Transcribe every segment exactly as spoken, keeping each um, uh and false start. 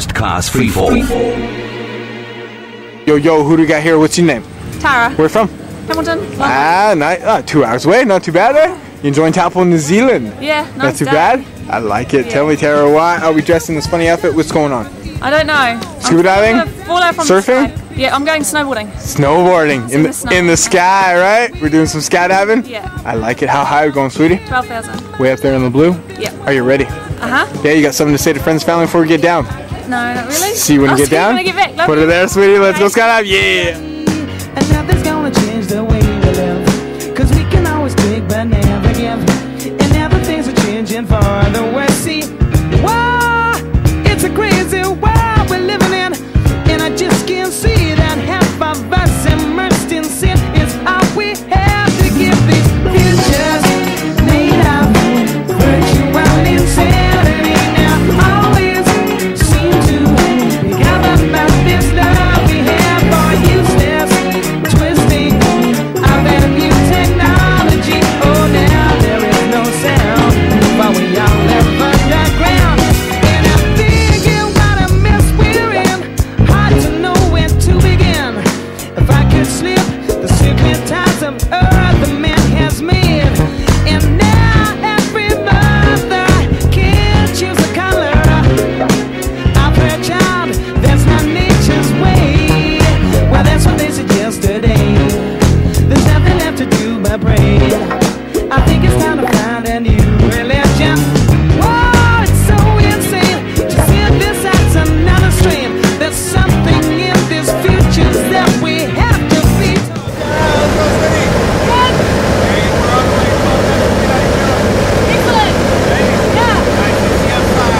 first class freefall. Yo, yo, who do we got here? What's your name? Tara. Where from? Hamilton. Ah, nice. Ah, two hours away. Not too bad, eh? You enjoying Taupo New Zealand? Yeah, nice. Not too day. bad? I like it. Yeah. Tell me, Tara, why are we dressed in this funny outfit? What's going on? I don't know. Scuba diving? Surfing? Yeah, I'm going snowboarding. Snowboarding. In, in the, the snow. in the sky, right? We're doing some skydiving? Yeah. I like it. How high are we going, sweetie? twelve thousand. Way up there in the blue? Yeah. Are you ready? Uh-huh. Yeah, you got something to say to friends and family before we get down? No, not really. See you when you I'll get see down? When I get back. Love Put you. it there, sweetie. Let's Okay. go skydive. Yeah. And nothing's gonna change the way we live, cause we can always take but never give. And now the things are changing for the worse. See, wow, it's a crazy world we're living in, and I just can't see that half of us immersed in sin is all we have to give these futures made of virtual insanity. Now always seem to be gathered about this love we have for useless twisting of that new technology. Oh, now there is no sound, but we all live underground. And I figure what a mess we're in, hard to know where to begin. If I could slip the secret ties of earth the man has made, and now every mother can choose a color of her child. That's not nature's way. Well, that's what they said yesterday. There's nothing left to do but pray. I think it's time to find a new religion. Whoa, it's so insane to see this as another strain. There's something in this future that we have to be. Excellent. Yeah.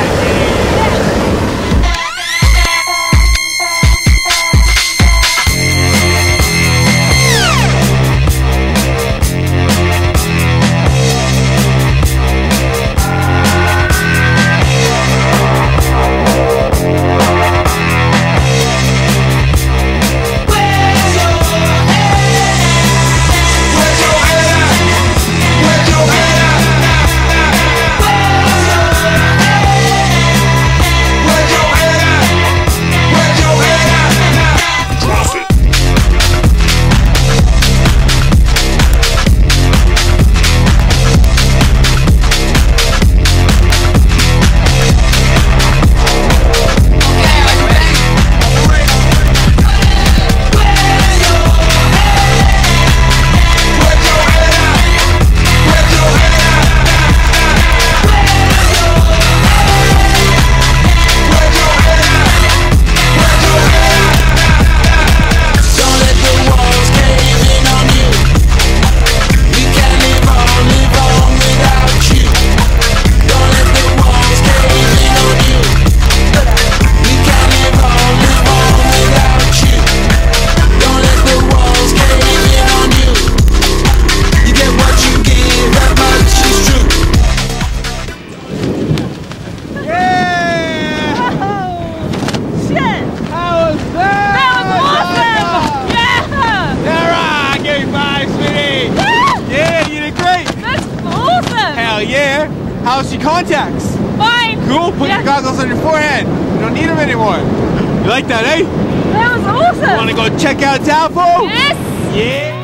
Yeah. How's your contacts? Fine. Cool. Put Yeah. your goggles on your forehead. You don't need them anymore. You like that, eh? That was awesome. Want to go check out Taupo? Yes. Yeah.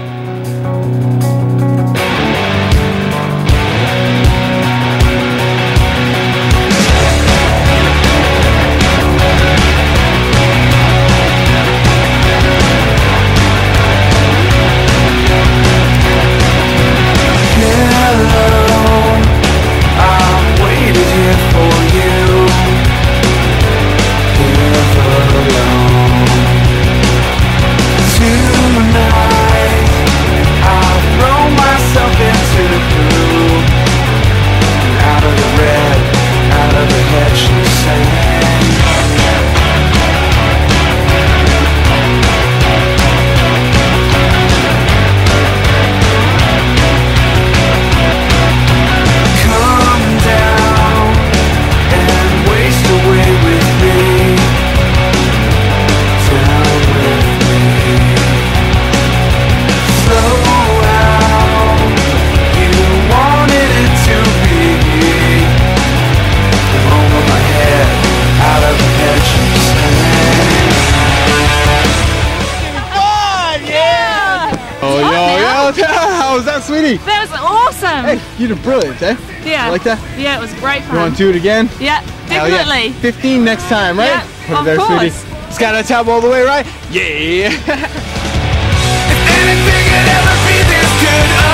Tonight sweetie? That was awesome. Hey, you did brilliant, eh? Yeah. You like that? Yeah, it was great fun. You want to do it again? Yeah, Hell yeah. definitely. fifteen next time, right? Yeah, Put it of there, course. sweetie. Skydive Taupo all the way, right? Yeah. If anything could ever be this good.